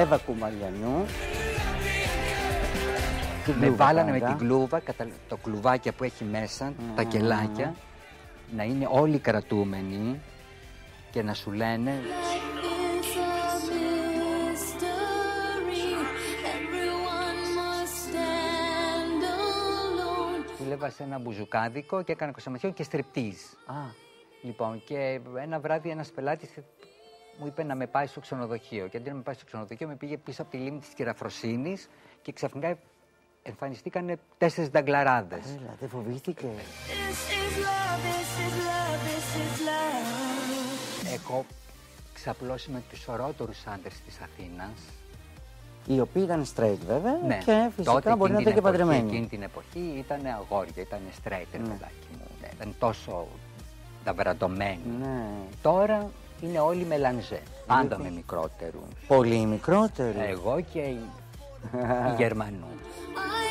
Εύα Κουμαριανού. Με βάλανε με την κλούβα, το κλουβάκια που έχει μέσα, τα κελάκια, να είναι όλοι κρατούμενοι και να σου λένε... Δούλευα σε ένα μπουζουκάδικο και έκανα κοσαμασιόν και στριπτίζ. Λοιπόν, και ένα βράδυ ένας πελάτης μου είπε να με πάει στο ξενοδοχείο. Και αντί να με πάει στο ξενοδοχείο, με πήγε πίσω από τη λίμνη της Κυραφροσύνης και ξαφνικά εμφανιστήκανε 4 νταγκλαράδες. Έλα, δεν φοβήθηκε? Έχω ξαπλώσει με τους ωραίτερους άντρες της Αθήνας. Οι οποίοι ήταν straight βέβαια, ναι. Και φυσικά τότε, μπορεί να ήταν και παντρεμένοι. Εκείνη την εποχή ήταν αγόρια, ήταν straight, παιδάκι μου. Ναι, ήταν τόσο δαβραντωμένοι. Ναι. Τώρα είναι όλοι μελανζέ. Πάντα με μικρότερους. Πολύ μικρότερους. Εγώ και οι Γερμανούς.